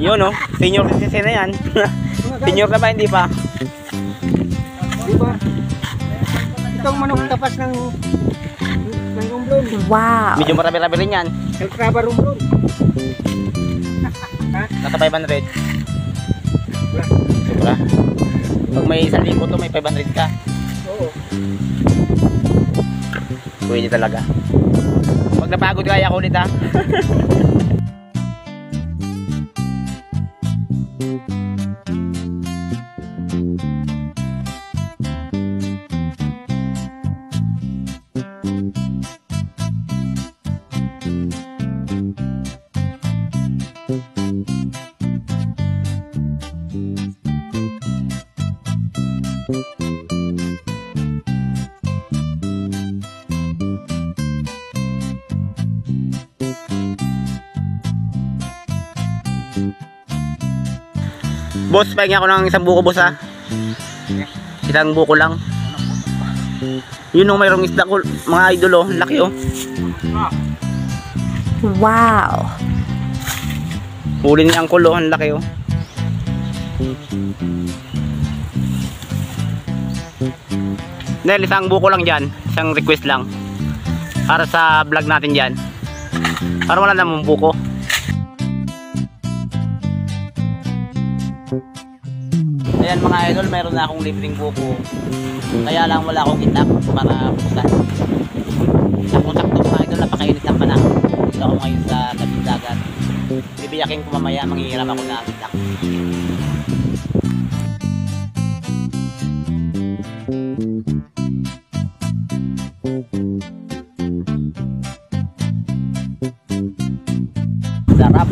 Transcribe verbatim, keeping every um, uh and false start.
Yun no, senior citizen na yan. Senior na ba, hindi pa? Diba? Itong manok tapas ng ng rumblon. Wow. Medyo marami-rami rin yan. Kalkraba rumblon. Naka five hundred. Sobra. Pag may isang libo to, may five hundred ka. Oo. Pwede talaga. Pag napagod kaya ako ulit ha. Boss, pahingi ako ng isang buko boss ha. Isang buko lang. Yun o, mayroong isda ko, mga idol o, laki o. Wow. Huli ni Angkol o, ang laki o. Dahil isang buko lang dyan, isang request lang. Para sa vlog natin dyan. Para wala namang buko. Ayan mga idol, mayroon na akong libreng buko. Kaya lang wala akong itak para bukas. Sakto-sakto mga idol, napakainit ng panahon. Dito ako ngayon sa tabing dagat. Bibiyakin ko mamaya, manghihiram ako na itak. Sarap.